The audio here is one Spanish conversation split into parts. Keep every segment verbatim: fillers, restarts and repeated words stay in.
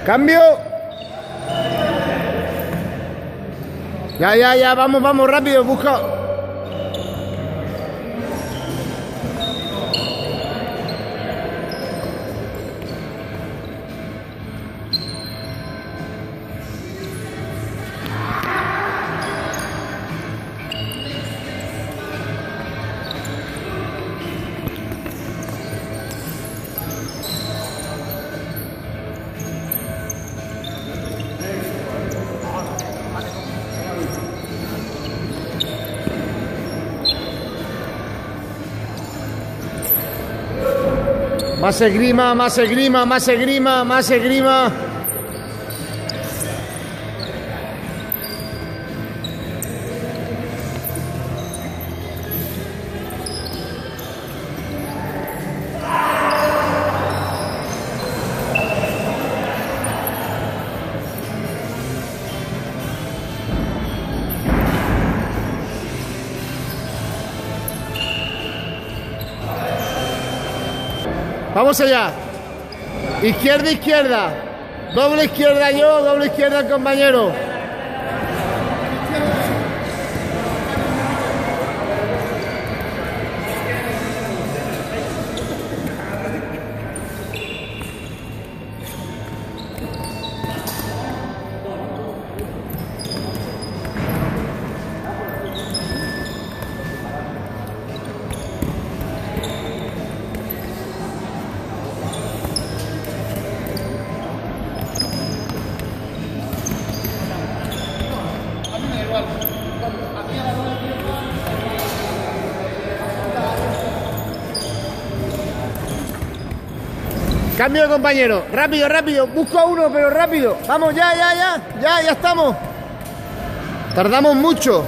Cambio. Ya, ya, ya, vamos, vamos, rápido, busca. Más esgrima, más esgrima, más esgrima, más esgrima. Vamos allá. Izquierda, izquierda. Doble izquierda yo, doble izquierda el compañero. Cambio de compañero, rápido, rápido, busco a uno, pero rápido. Vamos, ya, ya, ya, ya, ya estamos. Tardamos mucho.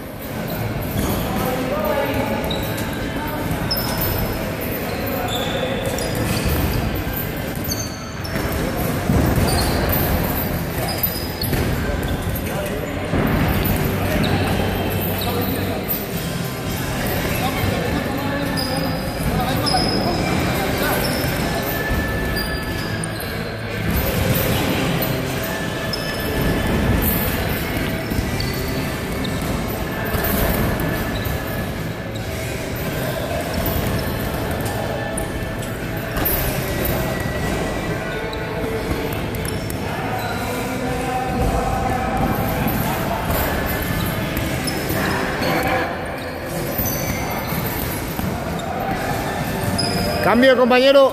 Cambio de compañero.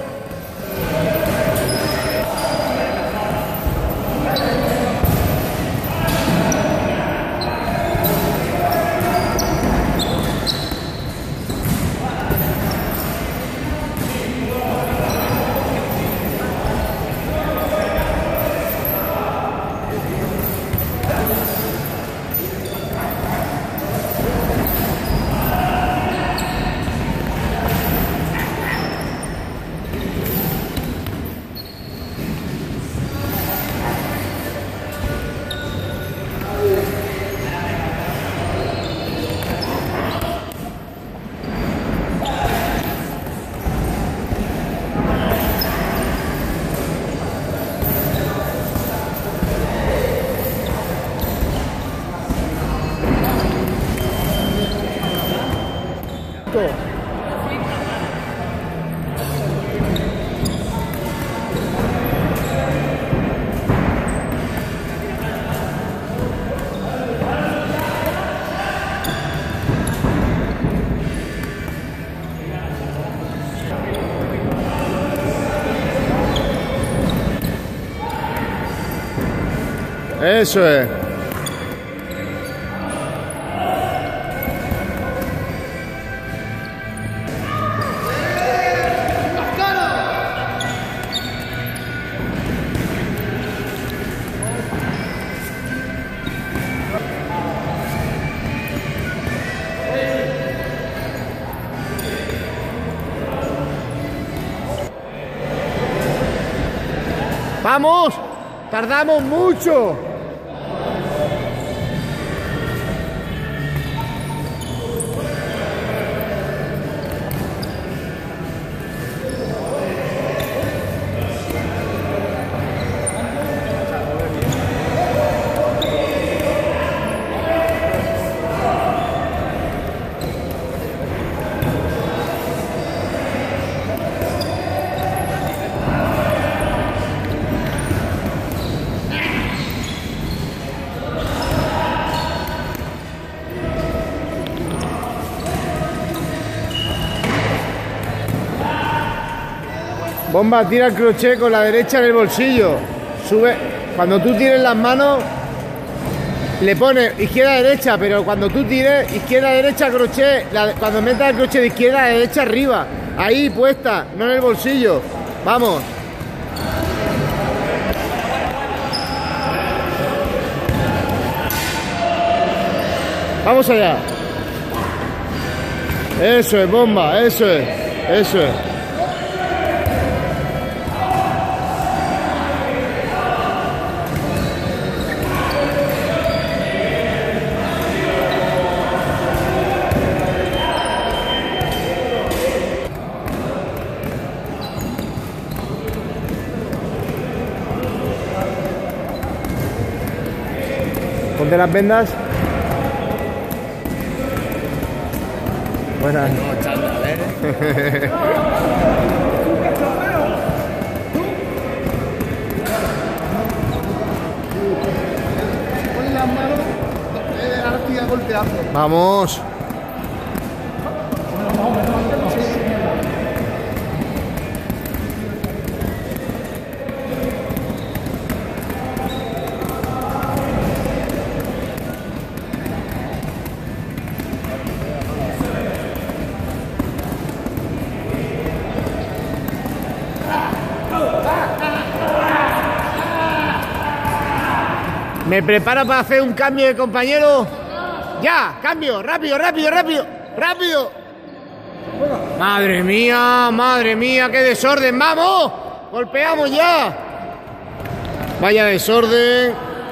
Eso es. ¡Vamos! ¡Tardamos mucho! Bomba, tira el crochet con la derecha en el bolsillo. Sube. Cuando tú tires las manos, le pones izquierda-derecha, pero cuando tú tires izquierda-derecha, crochet, la, cuando metas el crochet de izquierda a derecha arriba. Ahí puesta, no en el bolsillo. Vamos. Vamos allá. Eso es, Bomba, eso es, eso es. Ponte las vendas. Buenas. No, chándal, ¿eh? Vamos. Me preparo para hacer un cambio de compañero. Ya, cambio, rápido, rápido, rápido, rápido. Madre mía, madre mía, qué desorden, vamos. Golpeamos ya. Vaya desorden.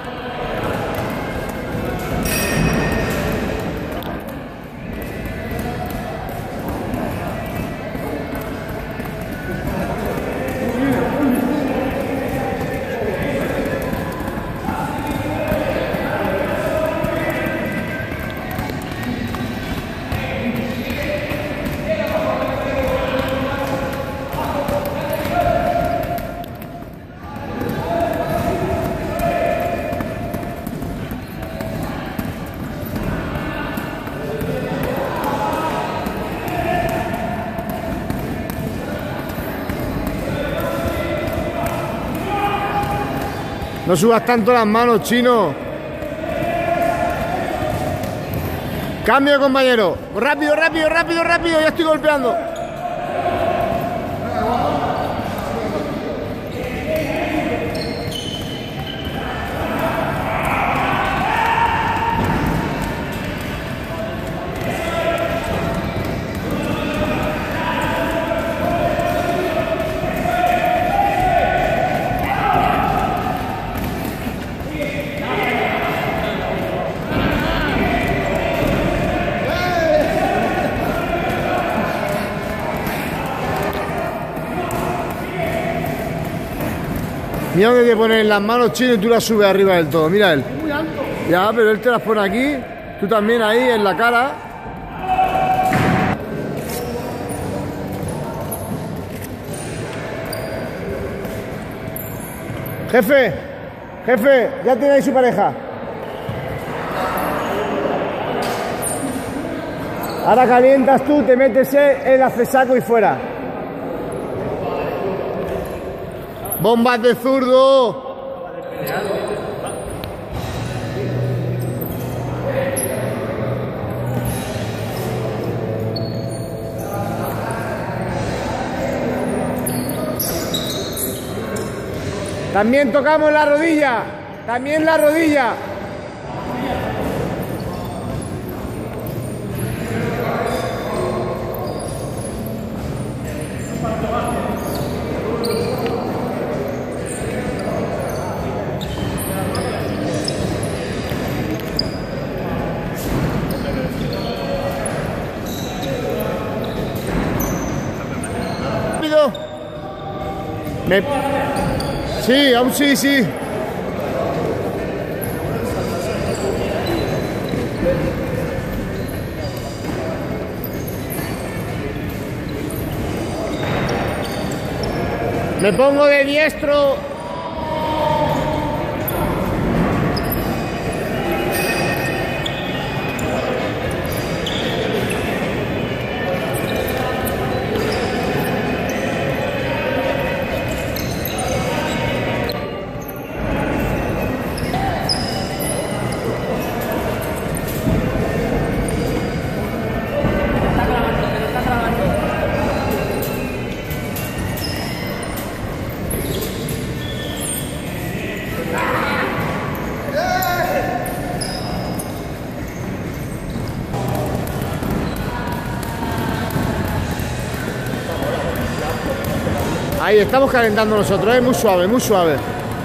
No subas tanto las manos, Chino. Cambio, compañero. Rápido, rápido, rápido, rápido. Ya estoy golpeando. Mira que te pones las manos, Chino, y tú las subes arriba del todo. Mira él. Muy alto. Ya, pero él te las pone aquí. Tú también ahí en la cara. Jefe, jefe, ya tiene ahí su pareja. Ahora calientas tú, te metes el hacesaco y fuera. ¡Bombas de zurdo! También tocamos la rodilla. También la rodilla. Me... Sí, aún sí, sí. Me pongo de diestro. Ahí estamos calentando nosotros, ¿eh? Muy suave, muy suave.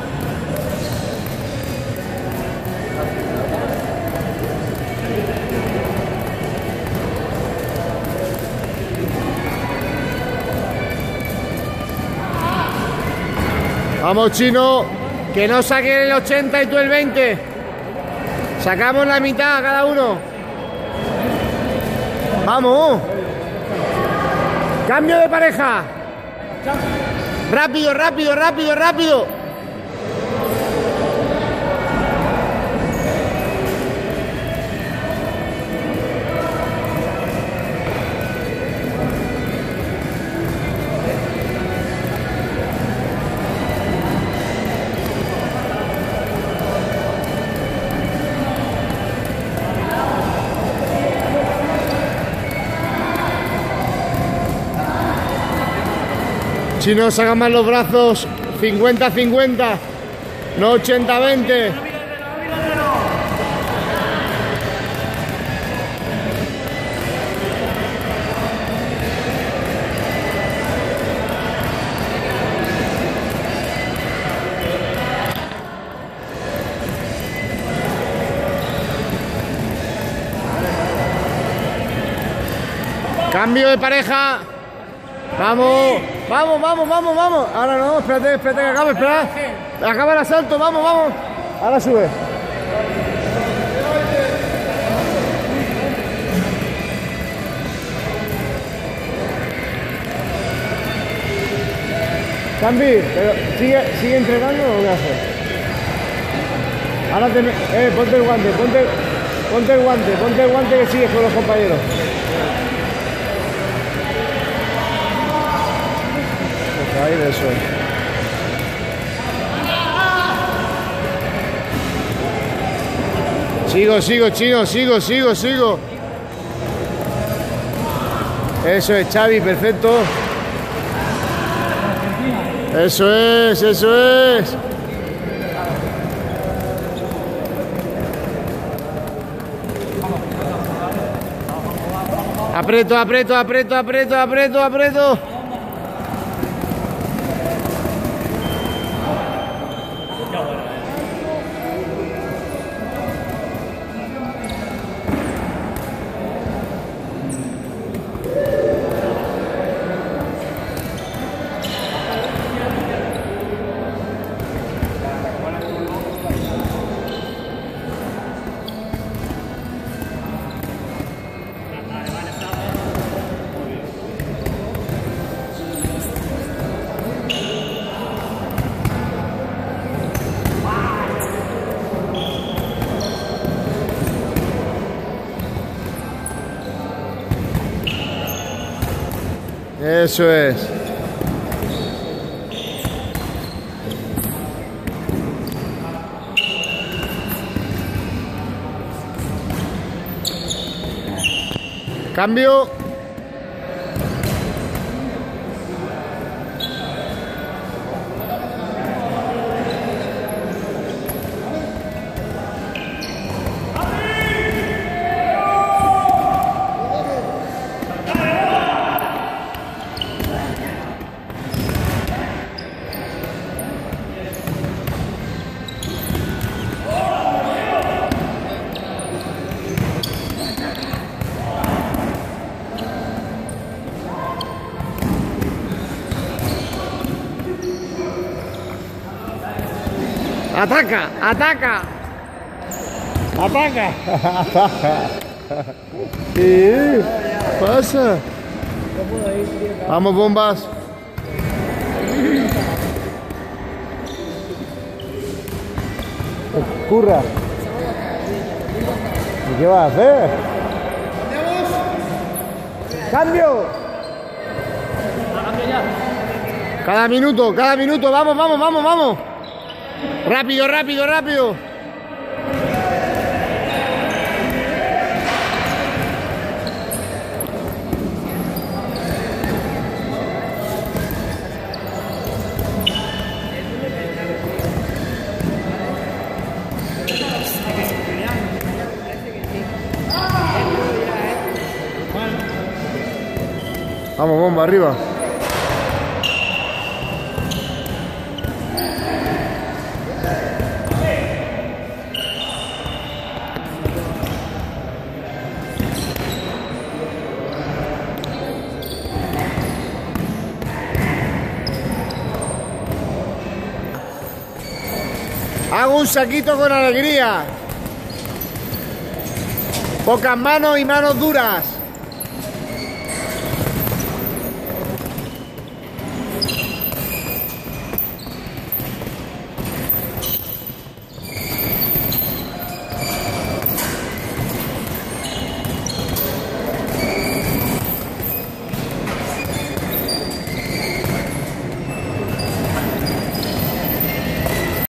Vamos, Chino, que no saquen el ochenta y tú el veinte. Sacamos la mitad cada uno. Vamos. Cambio de pareja. Rápido, rápido, rápido, rápido. Chino, saca más los brazos, cincuenta cincuenta, no ochenta veinte. Cambio de pareja. Vamos. Vamos, vamos, vamos, vamos. Ahora no, espérate, espérate que acabe, espera. Acaba el asalto, vamos, vamos. Ahora sube. Cambi, pero ¿sigue, sigue entrenando o qué haces? Ahora te, eh, ponte el guante, ponte, ponte el guante, ponte el guante que sigues con los compañeros. Ahí de eso. Sigo, sigo, Chino, sigo, sigo, sigo. Eso es, Xavi, perfecto. Eso es, eso es. Aprieto, aprieto, aprieto, aprieto, aprieto, aprieto. Eso es. Cambio. Ataca, ataca. Ataca. ¿Qué pasa? Vamos, bombas. Curra. ¿Y qué vas a hacer? ¡Cambio! Cada minuto, cada minuto. Vamos, vamos, vamos, vamos. Rápido, rápido, rápido. Vamos, bomba, arriba. Hago un saquito con alegría. Pocas manos y manos duras.